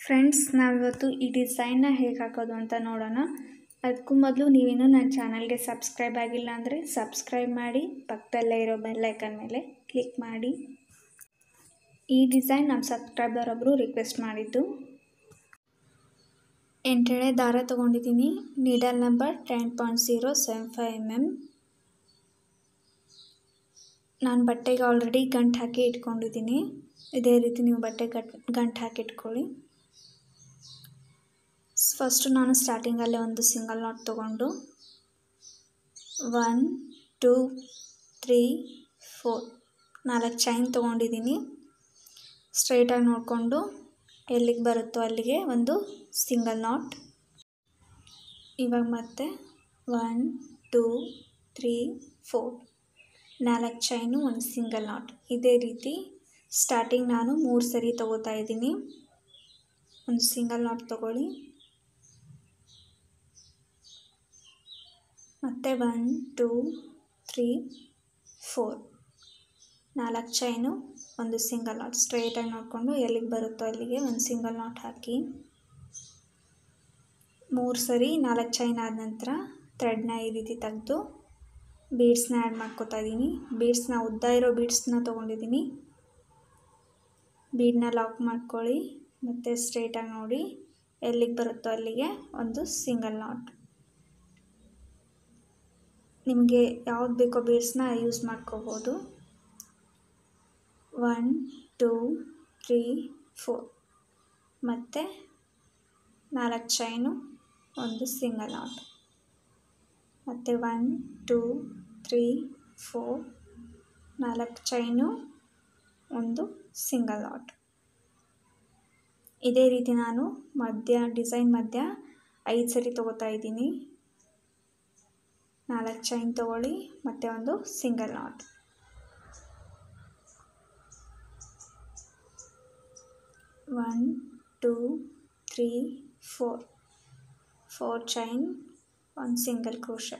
Friends, ನಾವಿವತ್ತು ಈ ಡಿಸೈನ್ನ ಹೇಗೆ ಹಾಕೋದು ಅಂತ ನೋಡೋಣ. ಅದಕ್ಕೂ ಮೊದಲು ನೀವೇನು ನನ್ನ ಚಾನಲ್ಗೆ ಸಬ್ಸ್ಕ್ರೈಬ್ ಆಗಿಲ್ಲ ಅಂದರೆ ಸಬ್ಸ್ಕ್ರೈಬ್ ಮಾಡಿ, ಪಕ್ಕದಲ್ಲೇ ಇರೋ ಬೆಲ್ ಐಕನ್ ಮೇಲೆ ಕ್ಲಿಕ್ ಮಾಡಿ. ಈ ಡಿಸೈನ್ ನಮ್ಮ ಸಬ್ಸ್ಕ್ರೈಬರ್ ಒಬ್ಬರು ರಿಕ್ವೆಸ್ಟ್ ಮಾಡಿದ್ದು. 8 ಎಳೆ ದಾರ ತೊಗೊಂಡಿದ್ದೀನಿ. Needle number 10.075 mm. ನಾನು ಬಟ್ಟೆಗೆ ಆಲ್ರೆಡಿ ಗಂಟು ಹಾಕಿ ಇಟ್ಕೊಂಡಿದ್ದೀನಿ. ಇದೇ ರೀತಿ ನೀವು ಬಟ್ಟೆ ಗಂಟು ಹಾಕಿ ಇಟ್ಕೊಳ್ಳಿ. ಫಸ್ಟು ನಾನು ಸ್ಟಾರ್ಟಿಂಗಲ್ಲೇ ಒಂದು ಸಿಂಗಲ್ ನಾಟ್ ತೊಗೊಂಡು 1 2 3 4 4 ಚೈನ್ ತೊಗೊಂಡಿದ್ದೀನಿ. ಸ್ಟ್ರೈಟಾಗಿ ನೋಡಿಕೊಂಡು ಎಲ್ಲಿಗೆ ಬರುತ್ತೋ ಅಲ್ಲಿಗೆ ಒಂದು ಸಿಂಗಲ್ ನಾಟ್. ಇವಾಗ ಮತ್ತೆ 1 2 3 4 4 ಚೈನು, ಒಂದು ಸಿಂಗಲ್ ನಾಟ್. ಇದೇ ರೀತಿ ಸ್ಟಾರ್ಟಿಂಗ್ ನಾನು 3 ಸರಿ ತೊಗೋತಾ ಇದ್ದೀನಿ. ಒಂದು ಸಿಂಗಲ್ ನಾಟ್ ತೊಗೊಳ್ಳಿ, ಮತ್ತು 1 2 3 4 4 ಚೈನು, ಒಂದು ಸಿಂಗಲ್ ನಾಟ್. ಸ್ಟ್ರೈಟಾಗಿ ನೋಡಿಕೊಂಡು ಎಲ್ಲಿಗೆ ಬರುತ್ತೋ ಅಲ್ಲಿಗೆ ಒಂದು ಸಿಂಗಲ್ ನಾಟ್ ಹಾಕಿ 3 ಸರಿ 4 ಚೈನ್ ಆದ ನಂತರ ಥ್ರೆಡ್ನ ಈ ರೀತಿ ತೆಗೆದು ಬೀಡ್ಸ್ನ ಆ್ಯಡ್ ಮಾಡ್ಕೋತಾ ಇದ್ದೀನಿ. ಬೀಡ್ಸ್ನ ಉದ್ದ ಇರೋ ಬೀಡ್ಸ್ನ ತೊಗೊಂಡಿದ್ದೀನಿ. ಬೀಡನ್ನ ಲಾಕ್ ಮಾಡ್ಕೊಳ್ಳಿ, ಮತ್ತು ಸ್ಟ್ರೈಟಾಗಿ ನೋಡಿ ಎಲ್ಲಿಗೆ ಬರುತ್ತೋ ಅಲ್ಲಿಗೆ ಒಂದು ಸಿಂಗಲ್ ನಾಟ್. ನಿಮಗೆ ಯಾವ್ದು ಬೇಕೋ ಬೀಡ್ಸ್ನ ಯೂಸ್ ಮಾಡ್ಕೋಬೋದು. 1 2 3 4 ಮತ್ತು 4 ಚೈನು, ಒಂದು ಸಿಂಗಲ್ ನಾಟ್. ಮತ್ತು 1 2 3 4 4 ಚೈನು, ಒಂದು ಸಿಂಗಲ್ ನಾಟ್. ಇದೇ ರೀತಿ ನಾನು ಡಿಸೈನ್ ಮಧ್ಯ 5 ಸರಿ ತೊಗೋತಾ ಇದ್ದೀನಿ. 4 ಚೈನ್ ತೊಗೊಳ್ಳಿ, ಮತ್ತು ಒಂದು ಸಿಂಗಲ್ ನಾಟ್. ಒನ್ 2 3 4 ಚೈನ್, ಒಂದು ಸಿಂಗಲ್ ಕ್ರೋಶೆ.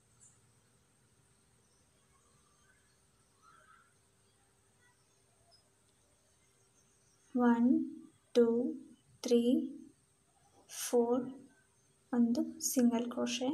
ಒನ್ 2 3 4 ಒಂದು ಸಿಂಗಲ್ ಕ್ರೋಶೆ.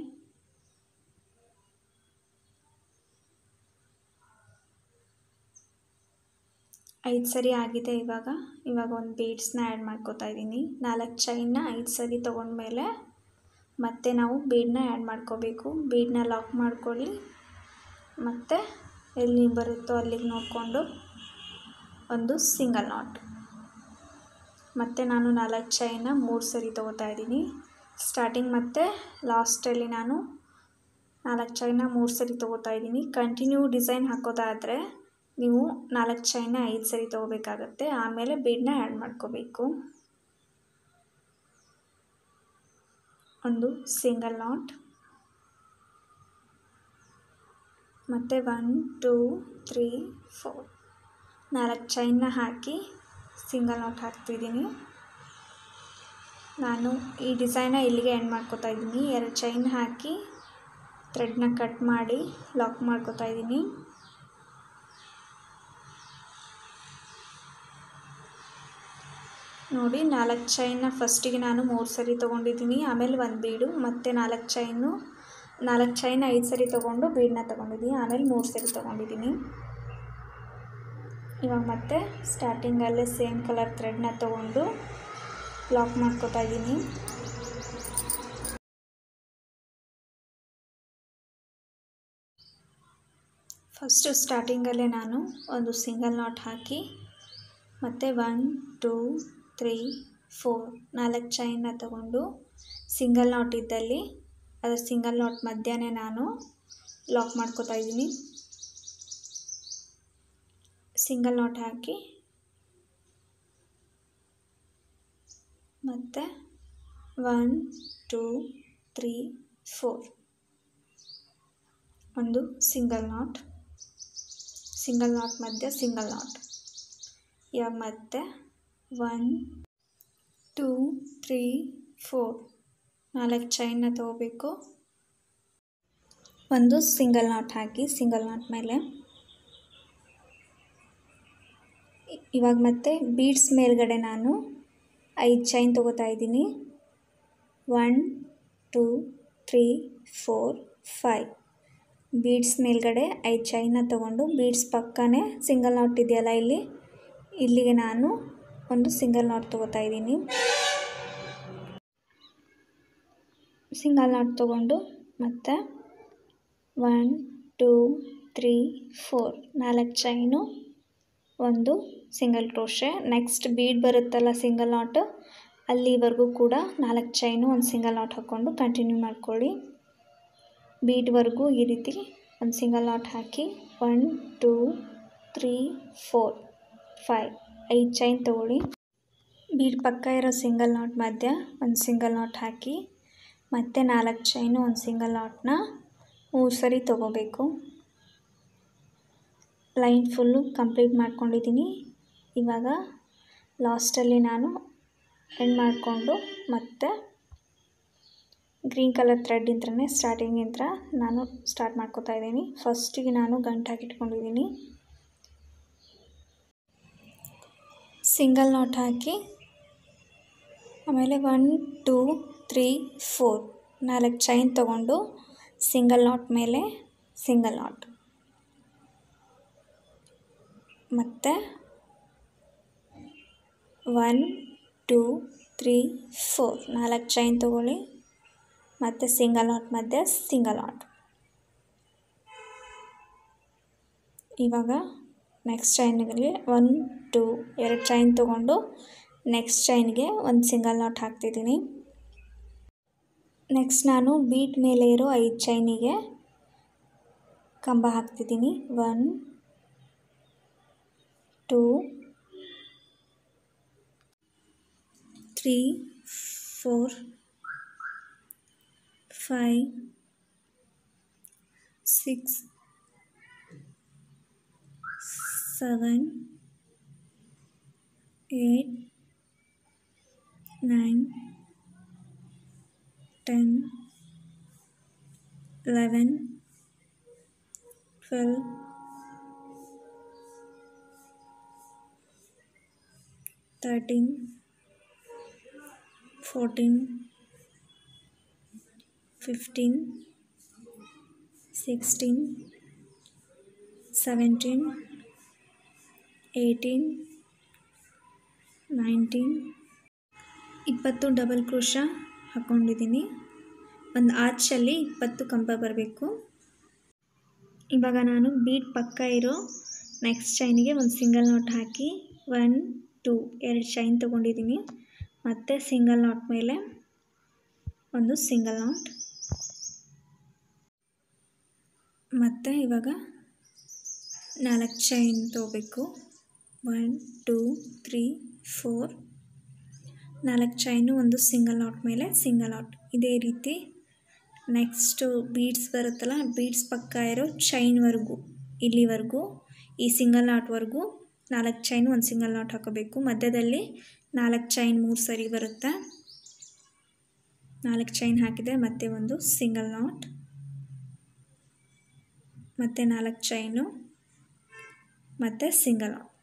ಐದು ಸರಿ ಆಗಿದೆ. ಇವಾಗ ಒಂದು ಬೀಡ್ಸ್ನ ಆ್ಯಡ್ ಮಾಡ್ಕೋತಾ ಇದ್ದೀನಿ. 4 ಚೈನ್ನ 5 ಸರಿ ತೊಗೊಂಡ್ಮೇಲೆ ಮತ್ತೆ ನಾವು ಬೀಡನ್ನ ಆ್ಯಡ್ ಮಾಡ್ಕೋಬೇಕು. ಬೀಡನ್ನ ಲಾಕ್ ಮಾಡ್ಕೊಳ್ಳಿ, ಮತ್ತು ಎಲ್ಲಿ ಬರುತ್ತೋ ಅಲ್ಲಿಗೆ ನೋಡಿಕೊಂಡು ಒಂದು ಸಿಂಗಲ್ ನಾಟ್. ಮತ್ತು ನಾನು 4 ಚೈನ್ನ 3 ಸರಿ ತೊಗೋತಾ ಇದ್ದೀನಿ. ಸ್ಟಾರ್ಟಿಂಗ್ ಮತ್ತು ಲಾಸ್ಟಲ್ಲಿ ನಾನು 4 ಚೈನ್ನ 3 ಸರಿ ತೊಗೋತಾ ಇದ್ದೀನಿ. ಕಂಟಿನ್ಯೂ ಡಿಸೈನ್ ಹಾಕೋದಾದರೆ ನೀವು 4 ಚೈನ್ನ 5 ಸರಿ ತೊಗೋಬೇಕಾಗತ್ತೆ. ಆಮೇಲೆ ಬೀಡನ್ನ ಆ್ಯಡ್ ಮಾಡ್ಕೋಬೇಕು. ಒಂದು ಸಿಂಗಲ್ ನಾಟ್, ಮತ್ತು 1 2 3 4 4 ಚೈನ್ನ ಹಾಕಿ ಸಿಂಗಲ್ ನಾಟ್ ಹಾಕ್ತಿದ್ದೀನಿ. ನಾನು ಈ ಡಿಸೈನ್ನ ಇಲ್ಲಿಗೆ ಎಂಡ್ ಮಾಡ್ಕೋತಾ ಇದ್ದೀನಿ. 2 ಚೈನ್ ಹಾಕಿ ಥ್ರೆಡ್ನ ಕಟ್ ಮಾಡಿ ಲಾಕ್ ಮಾಡ್ಕೋತಾ ಇದ್ದೀನಿ. ನೋಡಿ, 4 ಚೈನ್ನ ಫಸ್ಟಿಗೆ ನಾನು 3 ಸರಿ ತೊಗೊಂಡಿದ್ದೀನಿ. ಆಮೇಲೆ ಒಂದು ಬೀಡು, ಮತ್ತು 4 ಚೈನ್ 5 ಸರಿ ತೊಗೊಂಡು ಬೀಡನ್ನ ತೊಗೊಂಡಿದ್ದೀನಿ. ಆಮೇಲೆ 3 ಸರಿ ತೊಗೊಂಡಿದ್ದೀನಿ. ಇವಾಗ ಮತ್ತೆ ಸ್ಟಾರ್ಟಿಂಗಲ್ಲೇ ಸೇಮ್ ಕಲರ್ ಥ್ರೆಡ್ನ ತೊಗೊಂಡು ಲಾಕ್ ಮಾಡ್ಕೋತಾ ಇದ್ದೀನಿ. ಫಸ್ಟು ಸ್ಟಾರ್ಟಿಂಗಲ್ಲೇ ನಾನು ಒಂದು ಸಿಂಗಲ್ ನಾಟ್ ಹಾಕಿ, ಮತ್ತು 1 2 3 4 4 ಚೈನ್ನ ತಗೊಂಡು ಸಿಂಗಲ್ ನಾಟ್ ಇದ್ದಲ್ಲಿ ಅದರ ಸಿಂಗಲ್ ನಾಟ್ ಮಧ್ಯನೇ ನಾನು ಲಾಕ್ ಮಾಡ್ಕೋತಾ ಇದ್ದೀನಿ. ಸಿಂಗಲ್ ನಾಟ್ ಹಾಕಿ, ಮತ್ತು 1 2 3 4 ಒಂದು ಸಿಂಗಲ್ ನಾಟ್ ಮಧ್ಯ ಸಿಂಗಲ್ ನಾಟ್. ಇವಾಗ ಮತ್ತೆ 1 2 3 4 4 ಚೈನ್ನ ತೊಗೋಬೇಕು. ಒಂದು ಸಿಂಗಲ್ ನಾಟ್ ಹಾಕಿ, ಸಿಂಗಲ್ ನಾಟ್ ಮೇಲೆ ಇವಾಗ ಮತ್ತೆ ಬೀಡ್ಸ್ ಮೇಲ್ಗಡೆ ನಾನು 5 ಚೈನ್ ತೊಗೋತಾ ಇದ್ದೀನಿ. 1 2 3 4 5 ಬೀಡ್ಸ್ ಮೇಲ್ಗಡೆ 5 ಚೈನ್ನ ತೊಗೊಂಡು ಬೀಡ್ಸ್ ಪಕ್ಕನೇ ಸಿಂಗಲ್ ನಾಟ್ ಇದೆಯಲ್ಲ ಇಲ್ಲಿಗೆ ನಾನು ಒಂದು ಸಿಂಗಲ್ ನಾಟ್ ತೊಗೋತಾ ಇದ್ದೀನಿ. ಸಿಂಗಲ್ ನಾಟ್ ತೊಗೊಂಡು ಮತ್ತೆ 1 2 3 4 4 ಚೈನು, ಒಂದು ಸಿಂಗಲ್ ಕ್ರೋಶೆ. ನೆಕ್ಸ್ಟ್ ಬೀಡ್ ಬರುತ್ತಲ್ಲ ಸಿಂಗಲ್ ನಾಟು, ಅಲ್ಲಿವರೆಗೂ ಕೂಡ 4 ಚೈನು, ಒಂದು ಸಿಂಗಲ್ ನಾಟ್ ಹಾಕ್ಕೊಂಡು ಕಂಟಿನ್ಯೂ ಮಾಡ್ಕೊಳ್ಳಿ. ಬೀಡ್ವರೆಗೂ ಈ ರೀತಿ ಒಂದು ಸಿಂಗಲ್ ನಾಟ್ ಹಾಕಿ 1 2 3 4 5 5 ಚೈನ್ ತೊಗೊಳ್ಳಿ. ಬೀಡ್ ಪಕ್ಕ ಇರೋ ಸಿಂಗಲ್ ನಾಟ್ ಮಧ್ಯ ಒಂದು ಸಿಂಗಲ್ ನಾಟ್ ಹಾಕಿ ಮತ್ತೆ 4 ಚೈನು, ಒಂದು ಸಿಂಗಲ್ ನಾಟ್ನ 3 ಸರಿ ತೊಗೋಬೇಕು. ಲೈನ್ ಫುಲ್ಲು ಕಂಪ್ಲೀಟ್ ಮಾಡ್ಕೊಂಡಿದ್ದೀನಿ. ಇವಾಗ ಲಾಸ್ಟಲ್ಲಿ ನಾನು ಎಂಡ್ ಮಾಡಿಕೊಂಡು ಮತ್ತೆ ಗ್ರೀನ್ ಕಲರ್ ಥ್ರೆಡ್ಡಿಂದನೇ ಸ್ಟಾರ್ಟಿಂಗಿಂದ ನಾನು ಸ್ಟಾರ್ಟ್ ಮಾಡ್ಕೋತಾ ಇದ್ದೀನಿ. ಫಸ್ಟಿಗೆ ನಾನು ಗಂಟು ಹಾಕಿಟ್ಕೊಂಡಿದ್ದೀನಿ. ಸಿಂಗಲ್ ನಾಟ್ ಹಾಕಿ ಆಮೇಲೆ 1 2 3 4 4 ಚೈನ್ ತೊಗೊಂಡು ಸಿಂಗಲ್ ನಾಟ್ ಮೇಲೆ ಸಿಂಗಲ್ ನಾಟ್, ಮತ್ತು 1 2 3 4 4 ಚೈನ್ ತೊಗೊಳ್ಳಿ, ಮತ್ತು ಸಿಂಗಲ್ ನಾಟ್ ಮಧ್ಯೆ ಸಿಂಗಲ್ ನಾಟ್. ಇವಾಗ ನೆಕ್ಸ್ಟ್ ಚೈನ್ಗೆ 1 2 2 ಚೈನ್ ತೊಗೊಂಡು ನೆಕ್ಸ್ಟ್ ಚೈನ್ಗೆ ಒಂದು ಸಿಂಗಲ್ ನಾಟ್ ಹಾಕ್ತಿದ್ದೀನಿ. ನೆಕ್ಸ್ಟ್ ನಾನು ಬೀಟ್ ಮೇಲೆ ಇರೋ 5 ಚೈನಿಗೆ ಕಂಬ ಹಾಕ್ತಿದ್ದೀನಿ. 1 2 3 4 5 6 7 8 9 10 11 12 13 14 15 16 17 18 19 20 ಡಬಲ್ ಕ್ರೋಶ ಹಾಕ್ಕೊಂಡಿದ್ದೀನಿ. ಒಂದು ಆರ್ಚಲ್ಲಿ 20 ಕಂಬ ಬರಬೇಕು. ಇವಾಗ ನಾನು ಬೀಡ್ ಪಕ್ಕ ಇರೋ ನೆಕ್ಸ್ಟ್ ಚೈನಿಗೆ ಒಂದು ಸಿಂಗಲ್ ನಾಟ್ ಹಾಕಿ 1 2 2 ಚೈನ್ ತೊಗೊಂಡಿದ್ದೀನಿ. ಮತ್ತು ಸಿಂಗಲ್ ನಾಟ್ ಮೇಲೆ ಒಂದು ಸಿಂಗಲ್ ನಾಟ್, ಮತ್ತು ಇವಾಗ 4 ಚೈನ್ ತೊಗೋಬೇಕು. 1 2 3 4 4 ಚೈನು, ಒಂದು ಸಿಂಗಲ್ ನಾಟ್ ಮೇಲೆ ಸಿಂಗಲ್ ನಾಟ್. ಇದೇ ರೀತಿ ನೆಕ್ಸ್ಟು ಬೀಡ್ಸ್ ಬರುತ್ತಲ್ಲ, ಬೀಡ್ಸ್ ಪಕ್ಕ ಇರೋ ಚೈನ್ವರೆಗೂ ಇಲ್ಲಿವರೆಗೂ ಈ ಸಿಂಗಲ್ ನಾಟ್ವರೆಗೂ 4 ಚೈನು, ಒಂದು ಸಿಂಗಲ್ ನಾಟ್ ಹಾಕೋಬೇಕು. ಮಧ್ಯದಲ್ಲಿ 4 ಚೈನ್ 3 ಸರಿ ಬರುತ್ತೆ. 4 ಚೈನ್ ಹಾಕಿದೆ, ಮತ್ತೆ ಒಂದು ಸಿಂಗಲ್ ನಾಟ್, ಮತ್ತು 4 ಚೈನು, ಮತ್ತು ಸಿಂಗಲ್ ನಾಟ್.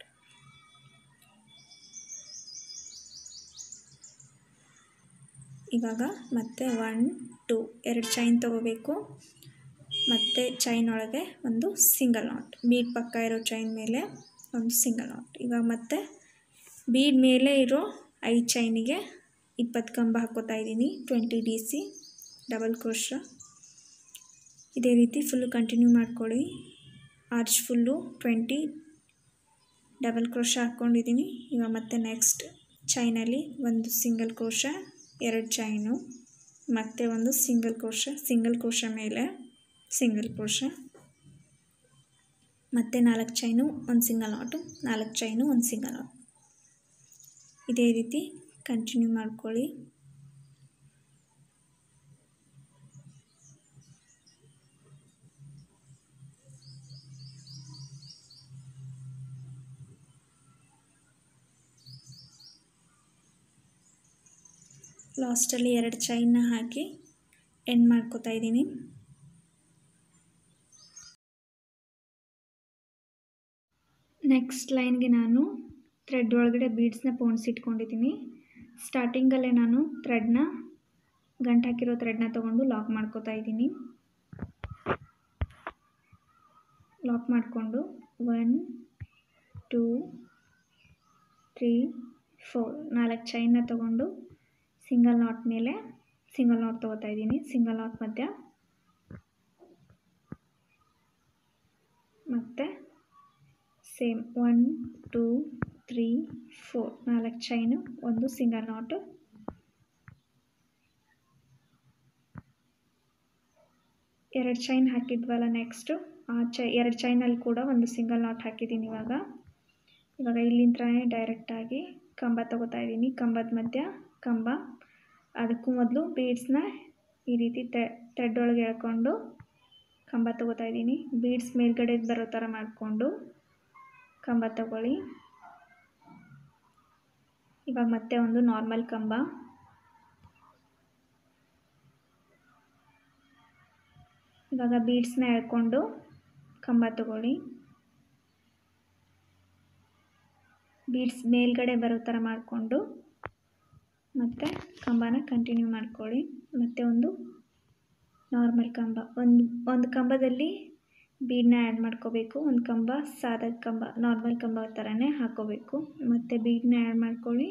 ಇವಾಗ ಮತ್ತೆ 1 2 2 ಚೈನ್ ತೊಗೋಬೇಕು, ಮತ್ತು ಚೈನ್ ಒಳಗೆ ಒಂದು ಸಿಂಗಲ್ ನಾಟ್, ಬೀಡ್ ಪಕ್ಕ ಇರೋ ಚೈನ್ ಮೇಲೆ ಒಂದು ಸಿಂಗಲ್ ನಾಟ್. ಇವಾಗ ಮತ್ತೆ ಬೀಡ್ ಮೇಲೆ ಇರೋ 5 ಚೈನಿಗೆ 20 ಕಂಬ ಹಾಕ್ಕೋತಾ ಇದ್ದೀನಿ. 20 DC ಡಬಲ್ ಕ್ರೋಶ. ಇದೇ ರೀತಿ ಫುಲ್ಲು ಕಂಟಿನ್ಯೂ ಮಾಡ್ಕೊಳ್ಳಿ. ಆರ್ಚ್ ಫುಲ್ಲು 20 ಡಬಲ್ ಕ್ರೋಶ ಹಾಕ್ಕೊಂಡಿದ್ದೀನಿ. ಇವಾಗ ಮತ್ತೆ ನೆಕ್ಸ್ಟ್ ಚೈನಲ್ಲಿ ಒಂದು ಸಿಂಗಲ್ ಕ್ರೋಶ, 2 ಚೈನು, ಮತ್ತು ಒಂದು ಸಿಂಗಲ್ ಕ್ರೋಶ ಮೇಲೆ ಸಿಂಗಲ್ ಕ್ರೋಶ, ಮತ್ತು 4 ಚೈನು, ಒಂದು ಸಿಂಗಲ್ ನಾಟು, 4 ಚೈನು, ಒಂದು ಸಿಂಗಲ್ ನಾಟ್. ಇದೇ ರೀತಿ ಕಂಟಿನ್ಯೂ ಮಾಡ್ಕೊಳ್ಳಿ. ಲಾಸ್ಟಲ್ಲಿ 2 ಚೈನ್ನ ಹಾಕಿ ಎಂಡ್ ಮಾಡ್ಕೋತಾ ಇದ್ದೀನಿ. ನೆಕ್ಸ್ಟ್ ಲೈನ್ಗೆ ನಾನು ಥ್ರೆಡ್ ಒಳಗಡೆ ಬೀಡ್ಸ್ನ ಪೋಣಿಸಿಟ್ಕೊಂಡಿದ್ದೀನಿ. ಸ್ಟಾರ್ಟಿಂಗಲ್ಲೇ ನಾನು ಥ್ರೆಡ್ನ ಗಂಟು ಹಾಕಿರೋ ಥ್ರೆಡ್ನ ತೊಗೊಂಡು ಲಾಕ್ ಮಾಡ್ಕೋತಾ ಇದ್ದೀನಿ. ಲಾಕ್ ಮಾಡಿಕೊಂಡು 1 2 3 4 4 ಚೈನ್ನ ತೊಗೊಂಡು ಸಿಂಗಲ್ ನಾಟ್ ಮೇಲೆ ಸಿಂಗಲ್ ನಾಟ್ ತೊಗೋತಾ ಇದ್ದೀನಿ. ಸಿಂಗಲ್ ನಾಟ್ ಮಧ್ಯ ಮತ್ತು ಸೇಮ್ 1 2 3 4 4 ಚೈನು, ಒಂದು ಸಿಂಗಲ್ ನಾಟು, ಎರಡು ಚೈನ್ ಹಾಕಿದ್ವಲ್ಲ ನೆಕ್ಸ್ಟು ಆ ಎರಡು ಚೈನಲ್ಲಿ ಕೂಡ ಒಂದು ಸಿಂಗಲ್ ನಾಟ್ ಹಾಕಿದ್ದೀನಿ. ಇವಾಗ ಇಲ್ಲಿಂದನೇ ಡೈರೆಕ್ಟಾಗಿ ಕಂಬ ತೊಗೋತಾ ಇದ್ದೀನಿ. ಕಂಬದ ಮಧ್ಯ ಕಂಬ, ಅದಕ್ಕೂ ಮೊದಲು ಬೀಡ್ಸ್ನ ಈ ರೀತಿ ಥ್ರೆಡ್ ಒಳಗೆ ಎಳ್ಕೊಂಡು ಕಂಬ ತೊಗೋತಾ ಇದ್ದೀನಿ. ಬೀಡ್ಸ್ ಮೇಲ್ಗಡೆ ಬರೋ ಥರ ಮಾಡಿಕೊಂಡು ಕಂಬ ತಗೊಳ್ಳಿ. ಇವಾಗ ಮತ್ತೆ ಒಂದು ನಾರ್ಮಲ್ ಕಂಬ, ಇವಾಗ ಬೀಡ್ಸ್ನ ಎಳ್ಕೊಂಡು ಕಂಬ ತಗೊಳ್ಳಿ. ಬೀಡ್ಸ್ ಮೇಲ್ಗಡೆ ಬರೋ ಥರ ಮಾಡಿಕೊಂಡು ಮತ್ತು ಕಂಬನ ಕಂಟಿನ್ಯೂ ಮಾಡ್ಕೊಳ್ಳಿ. ಮತ್ತು ಒಂದು ನಾರ್ಮಲ್ ಕಂಬ, ಒಂದು ಕಂಬದಲ್ಲಿ ಬೀಡನ್ನ ಆ್ಯಡ್ ಮಾಡ್ಕೋಬೇಕು. ಒಂದು ಕಂಬ ಸಾದ ಕಂಬ, ನಾರ್ಮಲ್ ಕಂಬ ಥರನೇ ಹಾಕೋಬೇಕು. ಮತ್ತು ಬೀಡನ್ನ ಆ್ಯಡ್ ಮಾಡ್ಕೊಳ್ಳಿ,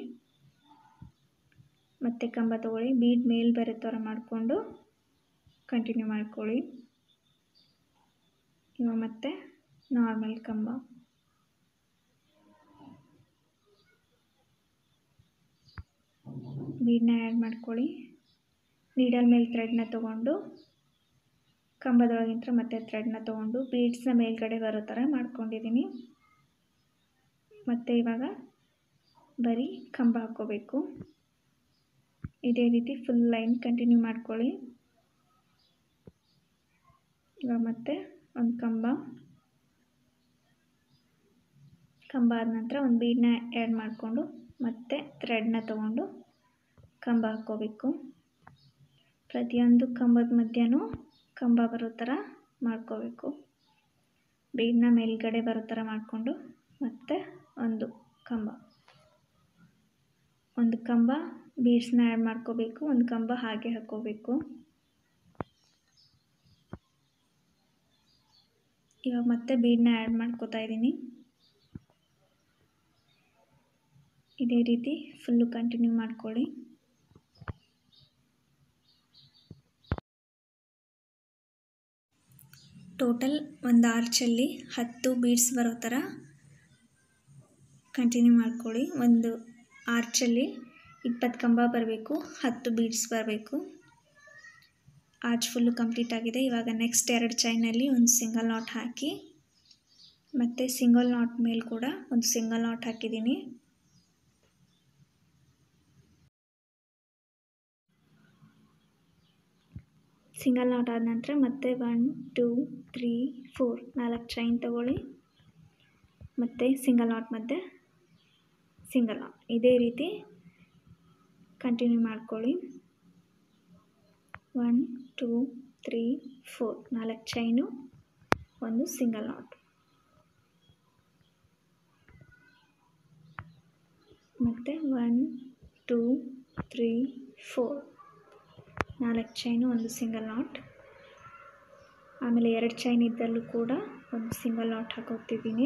ಮತ್ತು ಕಂಬ ತೊಗೊಳ್ಳಿ. ಬೀಡ್ ಮೇಲೆ ಬರೋ ಥರ ಮಾಡಿಕೊಂಡು ಕಂಟಿನ್ಯೂ ಮಾಡ್ಕೊಳ್ಳಿ. ಇವಾಗ ಮತ್ತೆ ನಾರ್ಮಲ್ ಕಂಬ, ಬೀಡನ್ನ ಆ್ಯಡ್ ಮಾಡ್ಕೊಳ್ಳಿ. ನೀಡಲ್ ಮೇಲೆ ಥ್ರೆಡ್ನ ತೊಗೊಂಡು ಕಂಬದೊಳಗಿಂತ ಮತ್ತೆ ಥ್ರೆಡ್ನ ತೊಗೊಂಡು ಬೀಡ್ಸ್ನ ಮೇಲ್ಗಡೆ ಬರೋ ಥರ ಮಾಡ್ಕೊಂಡಿದ್ದೀನಿ. ಮತ್ತು ಇವಾಗ ಬರೀ ಕಂಬ ಹಾಕ್ಕೋಬೇಕು. ಇದೇ ರೀತಿ ಫುಲ್ ಲೈನ್ ಕಂಟಿನ್ಯೂ ಮಾಡ್ಕೊಳ್ಳಿ. ಇವಾಗ ಮತ್ತೆ ಒಂದು ಕಂಬ ಆದ ನಂತರ ಒಂದು ಬೀಡನ್ನ ಆ್ಯಡ್ ಮಾಡಿಕೊಂಡು ಮತ್ತೆ ಥ್ರೆಡ್ನ ತೊಗೊಂಡು ಕಂಬ ಹಾಕ್ಕೋಬೇಕು. ಪ್ರತಿಯೊಂದು ಕಂಬದ ಮಧ್ಯನೂ ಕಂಬ ಬರೋ ಥರ ಮಾಡ್ಕೋಬೇಕು. ಬೀಡನ್ನ ಮೇಲ್ಗಡೆ ಬರೋ ಥರ ಮಾಡಿಕೊಂಡು ಮತ್ತೆ ಒಂದು ಕಂಬ ಬೀಡ್ಸ್ನ ಆ್ಯಡ್ ಮಾಡ್ಕೋಬೇಕು. ಒಂದು ಕಂಬ ಹಾಗೆ ಹಾಕ್ಕೋಬೇಕು. ಇವಾಗ ಮತ್ತೆ ಬೀಡನ್ನ ಆ್ಯಡ್ ಮಾಡ್ಕೋತಾ ಇದ್ದೀನಿ. ಇದೇ ರೀತಿ ಫುಲ್ಲು ಕಂಟಿನ್ಯೂ ಮಾಡ್ಕೊಳ್ಳಿ. ಟೋಟಲ್ ಒಂದು ಆರ್ಚಲ್ಲಿ 10 ಬೀಡ್ಸ್ ಬರೋ ಥರ ಕಂಟಿನ್ಯೂ ಮಾಡ್ಕೊಳ್ಳಿ. ಒಂದು ಆರ್ಚಲ್ಲಿ 20 ಕಂಬ ಬರಬೇಕು, 10 ಬೀಡ್ಸ್ ಬರಬೇಕು. ಆರ್ಚ್ ಫುಲ್ಲು ಕಂಪ್ಲೀಟ್ ಆಗಿದೆ. ಇವಾಗ ನೆಕ್ಸ್ಟ್ 2 ಚೈನಲ್ಲಿ ಒಂದು ಸಿಂಗಲ್ ನಾಟ್ ಹಾಕಿ, ಮತ್ತು ಸಿಂಗಲ್ ನಾಟ್ ಮೇಲೆ ಕೂಡ ಒಂದು ಸಿಂಗಲ್ ನಾಟ್ ಹಾಕಿದ್ದೀನಿ. ಸಿಂಗಲ್ ನಾಟ್ ಆದ ನಂತರ ಮತ್ತೆ 1 2 3 4 4 ಚೈನ್ ತಗೊಳ್ಳಿ. ಮತ್ತು ಸಿಂಗಲ್ ನಾಟ್ ಮಧ್ಯೆ ಸಿಂಗಲ್ ನಾಟ್, ಇದೇ ರೀತಿ ಕಂಟಿನ್ಯೂ ಮಾಡ್ಕೊಳ್ಳಿ. 1 2 3 4 4 ಚೈನು, ಒಂದು ಸಿಂಗಲ್ ನಾಟ್, ಮತ್ತು 1 2 3 4 4 ಚೈನು, ಒಂದು ಸಿಂಗಲ್ ನಾಟ್. ಆಮೇಲೆ 2 ಚೈನ್ ಇದ್ದಲ್ಲೂ ಕೂಡ ಒಂದು ಸಿಂಗಲ್ ನಾಟ್ ಹಾಕೋತಿದ್ದೀನಿ.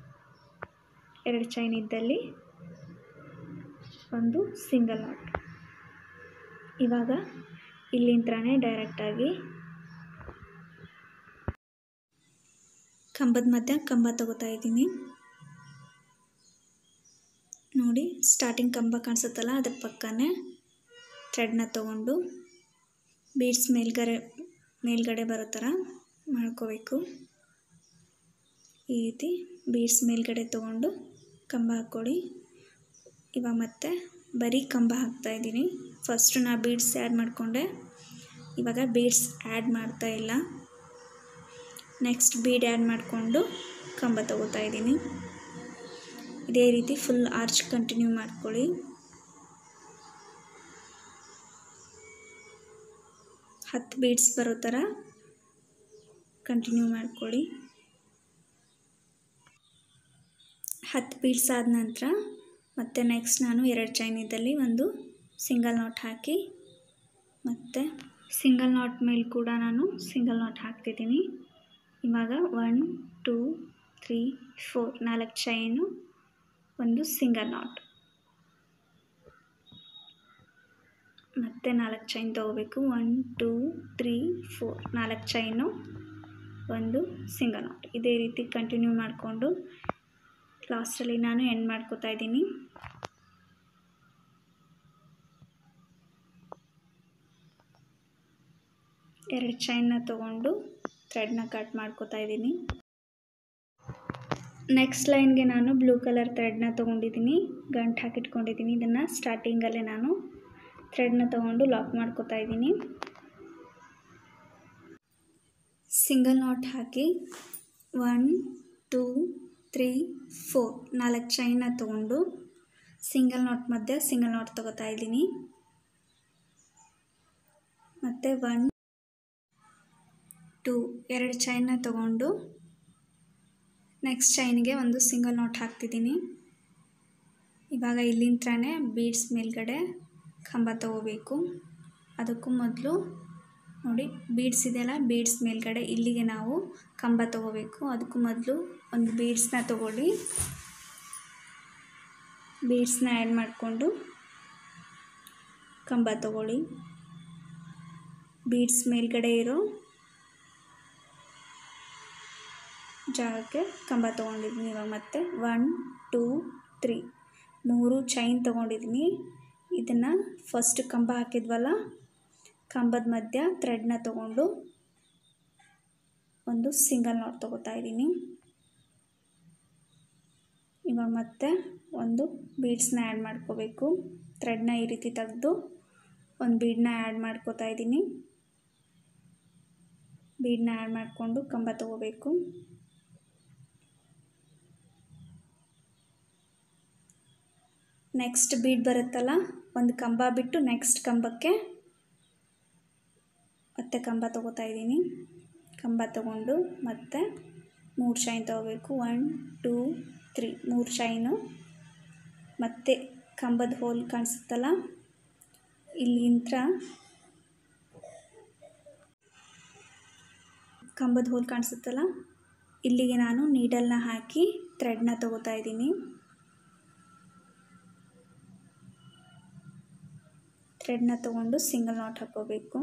2 ಚೈನ್ ಇದ್ದಲ್ಲಿ ಒಂದು ಸಿಂಗಲ್ ನಾಟ್. ಇವಾಗ ಇಲ್ಲಿಂದನೇ ಡೈರೆಕ್ಟಾಗಿ ಕಂಬದ ಮಧ್ಯ ಕಂಬ ತಗೋತಾ ಇದ್ದೀನಿ. ನೋಡಿ, ಸ್ಟಾರ್ಟಿಂಗ್ ಕಂಬ ಕಾಣಿಸುತ್ತಲ್ಲ, ಅದ್ರ ಪಕ್ಕನೇ ಥ್ರೆಡ್ನ ತೊಗೊಂಡು ಬೀಡ್ಸ್ ಮೇಲ್ಗಡೆ ಬರೋ ಥರ ಮಾಡ್ಕೋಬೇಕು. ಈ ರೀತಿ ಬೀಡ್ಸ್ ಮೇಲ್ಗಡೆ ತೊಗೊಂಡು ಕಂಬ ಹಾಕ್ಕೊಳ್ಳಿ. ಇವಾಗ ಮತ್ತೆ ಬರೀ ಕಂಬ ಹಾಕ್ತಾಯಿದ್ದೀನಿ. ಫಸ್ಟು ನಾ ಬೀಡ್ಸ್ ಆ್ಯಡ್ ಮಾಡಿಕೊಂಡೆ, ಇವಾಗ ಬೀಡ್ಸ್ ಆ್ಯಡ್ ಮಾಡ್ತಾಯಿಲ್ಲ. ನೆಕ್ಸ್ಟ್ ಬೀಡ್ ಆ್ಯಡ್ ಮಾಡಿಕೊಂಡು ಕಂಬ ತಗೋತಾ ಇದ್ದೀನಿ. ಇದೇ ರೀತಿ ಫುಲ್ ಆರ್ಚ್ ಕಂಟಿನ್ಯೂ ಮಾಡ್ಕೊಳ್ಳಿ. 10 ಬೀಡ್ಸ್ ಬರೋ ಥರ ಕಂಟಿನ್ಯೂ ಮಾಡ್ಕೊಳ್ಳಿ. 10 ಬೀಡ್ಸ್ ಆದ ನಂತರ ಮತ್ತು ನೆಕ್ಸ್ಟ್ ನಾನು 2 ಚೈನ್ ಇದ್ದಲ್ಲಿ ಒಂದು ಸಿಂಗಲ್ ನಾಟ್ ಹಾಕಿ ಮತ್ತು ಸಿಂಗಲ್ ನಾಟ್ ಮೇಲೆ ಕೂಡ ನಾನು ಸಿಂಗಲ್ ನಾಟ್ ಹಾಕ್ತಿದ್ದೀನಿ. ಇವಾಗ 1 2 3 4 4 ಚೈನು, ಒಂದು ಸಿಂಗಲ್ ನಾಟ್, ಮತ್ತು 4 ಚೈನ್ ತೊಗೋಬೇಕು. 1 2 3 4 4 ಚೈನು, ಒಂದು ಸಿಂಗಲ್ ನಾಟ್. ಇದೇ ರೀತಿ ಕಂಟಿನ್ಯೂ ಮಾಡಿಕೊಂಡು ಲಾಸ್ಟಲ್ಲಿ ನಾನು ಎಂಡ್ ಮಾಡ್ಕೋತಾ ಇದ್ದೀನಿ. ಎರಡು ಚೈನ್ನ ತೊಗೊಂಡು ಥ್ರೆಡ್ನ ಕಟ್ ಮಾಡ್ಕೋತಾ ಇದ್ದೀನಿ. ನೆಕ್ಸ್ಟ್ ಲೈನ್ಗೆ ನಾನು ಬ್ಲೂ ಕಲರ್ ಥ್ರೆಡ್ನ ತೊಗೊಂಡಿದ್ದೀನಿ, ಗಂಟು ಹಾಕಿಟ್ಕೊಂಡಿದ್ದೀನಿ. ಇದನ್ನು ಸ್ಟಾರ್ಟಿಂಗಲ್ಲೇ ನಾನು ಥ್ರೆಡ್ನ ತೊಗೊಂಡು ಲಾಕ್ ಮಾಡ್ಕೋತಾ ಇದ್ದೀನಿ. ಸಿಂಗಲ್ ನಾಟ್ ಹಾಕಿ 1 2 3 4 4 ಚೈನ್ನ ತೊಗೊಂಡು ಸಿಂಗಲ್ ನಾಟ್ ಮಧ್ಯೆ ಸಿಂಗಲ್ ನಾಟ್ ತೊಗೋತಾ ಇದ್ದೀನಿ. ಮತ್ತು 1 2 2 ಚೈನ್ನ ತೊಗೊಂಡು ನೆಕ್ಸ್ಟ್ ಚೈನ್ಗೆ ಒಂದು ಸಿಂಗಲ್ ನಾಟ್ ಹಾಕ್ತಿದ್ದೀನಿ. ಇವಾಗ ಇಲ್ಲಿಂದನೇ ಬೀಡ್ಸ್ ಮೇಲ್ಗಡೆ ಕಂಬ ತೊಗೋಬೇಕು. ಅದಕ್ಕೂ ಮೊದಲು ನೋಡಿ, ಬೀಡ್ಸ್ ಇದೆಯಲ್ಲ, ಬೀಡ್ಸ್ ಮೇಲ್ಗಡೆ ಇಲ್ಲಿಗೆ ನಾವು ಕಂಬ ತೊಗೋಬೇಕು. ಅದಕ್ಕೂ ಮೊದಲು ಒಂದು ಬೀಡ್ಸ್ನ ತೊಗೊಳ್ಳಿ. ಬೀಡ್ಸ್ನ ಆ್ಯಡ್ ಮಾಡಿಕೊಂಡು ಕಂಬ ತೊಗೊಳ್ಳಿ. ಬೀಡ್ಸ್ ಮೇಲ್ಗಡೆ ಇರೋ ಜಾಗಕ್ಕೆ ಕಂಬ ತೊಗೊಂಡಿದ್ದೀನಿ. ಇವಾಗ ಮತ್ತೆ 1 2 3 3 ಚೈನ್ ತೊಗೊಂಡಿದ್ದೀನಿ. ಇದನ್ನು ಫಸ್ಟ್ ಕಂಬ ಹಾಕಿದ್ವಲ್ಲ, ಕಂಬದ ಮಧ್ಯ ಥ್ರೆಡ್ನ ತೊಗೊಂಡು ಒಂದು ಸಿಂಗಲ್ ನಾಟ್ ತೊಗೋತಾ ಇದ್ದೀನಿ. ಇವಾಗ ಮತ್ತೆ ಒಂದು ಬೀಡ್ಸ್ನ ಆ್ಯಡ್ ಮಾಡ್ಕೋಬೇಕು. ಥ್ರೆಡ್ನ ಈ ರೀತಿ ತೆಗೆದು ಒಂದು ಬೀಡನ್ನ ಆ್ಯಡ್ ಮಾಡ್ಕೋತಾ ಇದ್ದೀನಿ. ಬೀಡನ್ನ ಆ್ಯಡ್ ಮಾಡಿಕೊಂಡು ಕಂಬ ತೊಗೋಬೇಕು. ನೆಕ್ಸ್ಟ್ ಬೀಡ್ ಬರುತ್ತಲ್ಲ, ಒಂದು ಕಂಬ ಬಿಟ್ಟು ನೆಕ್ಸ್ಟ್ ಕಂಬಕ್ಕೆ ಮತ್ತೆ ಕಂಬ ತೊಗೋತಾ ಇದ್ದೀನಿ. ಕಂಬ ತೊಗೊಂಡು ಮತ್ತೆ 3 ಚೈನ್ ತೊಗೋಬೇಕು. 1 2 3 3 ಚೈನು, ಮತ್ತು ಕಂಬದ ಹೋಲ್ ಕಾಣಿಸುತ್ತಲ್ಲ, ಇಲ್ಲಿಂದ ಕಂಬದ ಹೋಲ್ ಕಾಣಿಸುತ್ತಲ್ಲ, ಇಲ್ಲಿಗೆ ನಾನು ನೀಡಲ್ನ ಹಾಕಿ ಥ್ರೆಡ್ನ ತೊಗೋತಾ ಇದ್ದೀನಿ. ಥ್ರೆಡ್ನ ತೊಗೊಂಡು ಸಿಂಗಲ್ ನಾಟ್ ಹಾಕೋಬೇಕು.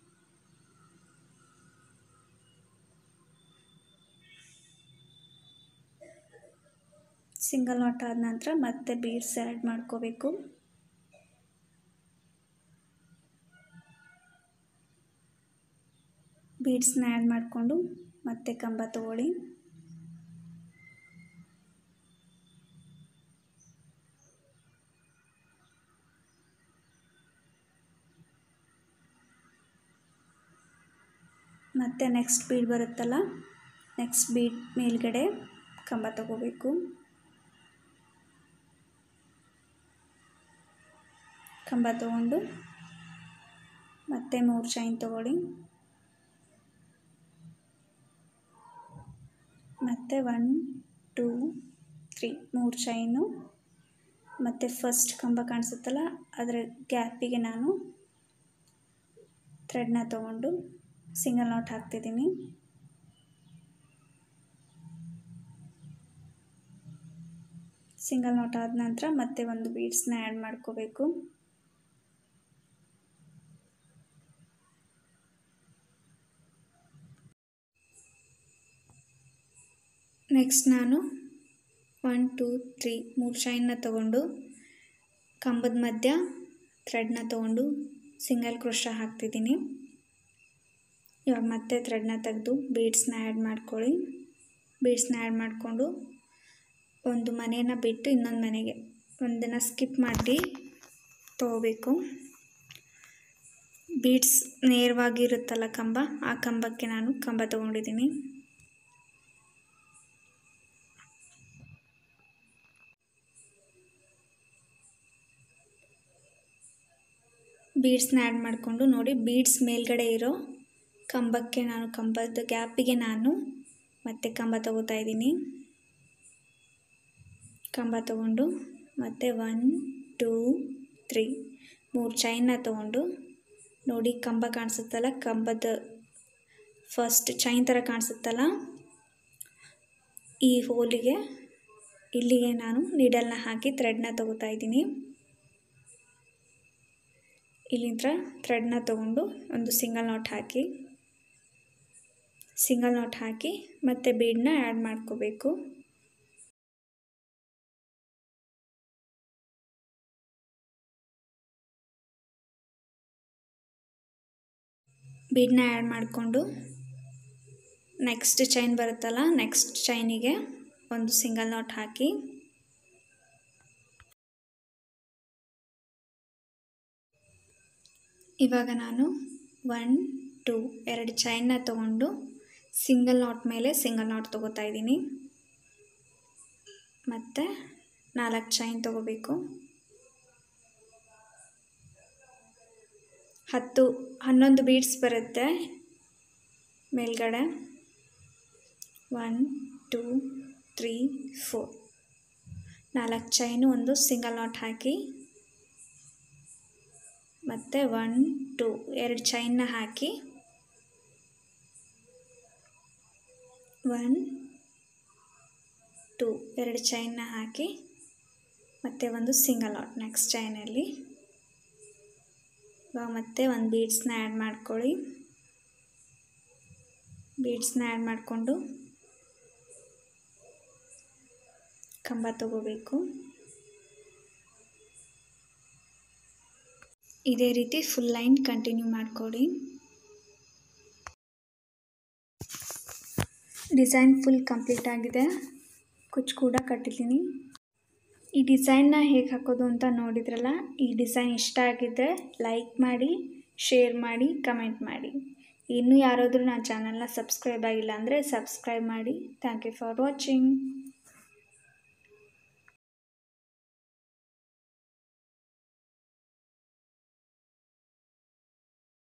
ಸಿಂಗಲ್ ನಾಟ್ ಆದ ನಂತರ ಮತ್ತೆ ಬೀಡ್ಸ್ ಆ್ಯಡ್ ಮಾಡ್ಕೋಬೇಕು. ಬೀಡ್ಸ್ನ ಆ್ಯಡ್ ಮಾಡಿಕೊಂಡು ಮತ್ತೆ ಕಂಬ ತೊಗೊಳ್ಳಿ. ಮತ್ತು ನೆಕ್ಸ್ಟ್ ಬೀಡ್ ಬರುತ್ತಲ್ಲ, ನೆಕ್ಸ್ಟ್ ಬೀಡ್ ಮೇಲ್ಗಡೆ ಕಂಬ ತೊಗೋಬೇಕು. ಕಂಬ ತೊಗೊಂಡು ಮತ್ತೆ 3 ಚೈನ್ ತೊಗೊಳ್ಳಿ. ಮತ್ತು 1 2 3 3 ಚೈನು, ಮತ್ತು ಫಸ್ಟ್ ಕಂಬ ಕಾಣಿಸುತ್ತಲ್ಲ, ಅದರ ಗ್ಯಾಪಿಗೆ ನಾನು ಥ್ರೆಡ್ನ ತೊಗೊಂಡು ಸಿಂಗಲ್ ನಾಟ್ ಹಾಕ್ತಿದ್ದೀನಿ. ಸಿಂಗಲ್ ನಾಟ್ ಆದ ನಂತರ ಮತ್ತೆ ಒಂದು ಬೀಡ್ಸ್ನ ಆ್ಯಡ್ ಮಾಡ್ಕೋಬೇಕು. ನೆಕ್ಸ್ಟ್ ನಾನು 1 2 3 3 ಚೈನ್ನ ತೊಗೊಂಡು ಕಂಬದ ಮಧ್ಯ ಥ್ರೆಡ್ನ ತೊಗೊಂಡು ಸಿಂಗಲ್ ಕ್ರೋಶಾ ಹಾಕ್ತಿದ್ದೀನಿ. ಇವಾಗ ಮತ್ತೆ ಥ್ರೆಡ್ನ ತೆಗೆದು ಬೀಡ್ಸ್ನ ಆ್ಯಡ್ ಮಾಡ್ಕೊಳ್ಳಿ. ಬೀಡ್ಸ್ನ ಆ್ಯಡ್ ಮಾಡಿಕೊಂಡು ಒಂದು ಮನೆಯನ್ನು ಬಿಟ್ಟು ಇನ್ನೊಂದು ಮನೆಗೆ ಒಂದನ್ನು ಸ್ಕಿಪ್ ಮಾಡಿ ತೊಗೋಬೇಕು. ಬೀಡ್ಸ್ ನೇರವಾಗಿರುತ್ತಲ್ಲ ಕಂಬ, ಆ ಕಂಬಕ್ಕೆ ನಾನು ಕಂಬ ತೊಗೊಂಡಿದ್ದೀನಿ. ಬೀಡ್ಸ್ನ ಆ್ಯಡ್ ಮಾಡಿಕೊಂಡು ನೋಡಿ, ಬೀಡ್ಸ್ ಮೇಲ್ಗಡೆ ಇರೋ ಕಂಬಕ್ಕೆ ನಾನು ಕಂಬದ ಗ್ಯಾಪಿಗೆ ನಾನು ಮತ್ತೆ ಕಂಬ ತೊಗೋತಾ ಇದ್ದೀನಿ. ಕಂಬ ತೊಗೊಂಡು ಮತ್ತು 1 2 3 3 ಚೈನ್ನ ತೊಗೊಂಡು ನೋಡಿ ಕಂಬ ಕಾಣಿಸುತ್ತಲ್ಲ, ಕಂಬದ ಫಸ್ಟ್ ಚೈನ್ ಥರ ಕಾಣಿಸುತ್ತಲ್ಲ, ಈ ಹೋಲಿಗೆ ಇಲ್ಲಿಗೆ ನಾನು ನೀಡಲ್ನ ಹಾಕಿ ಥ್ರೆಡ್ನ ತೊಗೋತಾ ಇದ್ದೀನಿ. ಇಲ್ಲಿಂದ ಥ್ರೆಡ್ನ ತೊಗೊಂಡು ಒಂದು ಸಿಂಗಲ್ ನಾಟ್ ಹಾಕಿ ಮತ್ತು ಬೀಡನ್ನ ಆ್ಯಡ್ ಮಾಡ್ಕೋಬೇಕು. ಬೀಡನ್ನ ಆ್ಯಡ್ ಮಾಡಿಕೊಂಡು ನೆಕ್ಸ್ಟ್ ಚೈನ್ ಬರುತ್ತಲ್ಲ, ನೆಕ್ಸ್ಟ್ ಚೈನಿಗೆ ಒಂದು ಸಿಂಗಲ್ ನಾಟ್ ಹಾಕಿ ಇವಾಗ ನಾನು 1 2 2 ಚೈನ್ನ ತೊಗೊಂಡು ಸಿಂಗಲ್ ನಾಟ್ ಮೇಲೆ ಸಿಂಗಲ್ ನಾಟ್ ತೊಗೋತಾ ಇದ್ದೀನಿ. ಮತ್ತು 4 ಚೈನ್ ತೊಗೋಬೇಕು. 11 ಬೀಡ್ಸ್ ಬರುತ್ತೆ ಮೇಲ್ಗಡೆ. 1 2 3 4 4 ಚೈನು ಒಂದು ಸಿಂಗಲ್ ನಾಟ್ ಹಾಕಿ ಮತ್ತು 1 2 2 ಚೈನ್ನ ಹಾಕಿ 1 2 2 ಚೈನ್ನ ಹಾಕಿ ಮತ್ತು ಒಂದು ಸಿಂಗಲ್ ನಾಟ್ ನೆಕ್ಸ್ಟ್ ಚೈನಲ್ಲಿ. ಇವಾಗ ಮತ್ತೆ ಒಂದು ಬೀಡ್ಸ್ನ ಆ್ಯಡ್ ಮಾಡ್ಕೊಳ್ಳಿ. ಬೀಡ್ಸ್ನ ಆ್ಯಡ್ ಮಾಡಿಕೊಂಡು ಕಂಬ ತಗೋಬೇಕು. ಇದೇ ರೀತಿ ಫುಲ್ ಲೈನ್ ಕಂಟಿನ್ಯೂ ಮಾಡಿಕೊಡಿ. ಡಿಸೈನ್ ಫುಲ್ ಕಂಪ್ಲೀಟ್ ಆಗಿದೆ. ಕುಚ್ಚು ಕೂಡ ಕಟ್ಟಿದ್ದೀನಿ. ಈ ಡಿಸೈನ್ನ ಹೇಗೆ ಹಾಕೋದು ಅಂತ ನೋಡಿದ್ರಲ್ಲ. ಈ ಡಿಸೈನ್ ಇಷ್ಟ ಆಗಿದ್ದರೆ ಲೈಕ್ ಮಾಡಿ, ಶೇರ್ ಮಾಡಿ, ಕಮೆಂಟ್ ಮಾಡಿ. ಇನ್ನೂ ಯಾರಾದರೂ ನನ್ನ ಚಾನಲ್ನ ಸಬ್ಸ್ಕ್ರೈಬ್ ಆಗಿಲ್ಲ ಅಂದರೆ ಸಬ್ಸ್ಕ್ರೈಬ್ ಮಾಡಿ. Thank you for watching.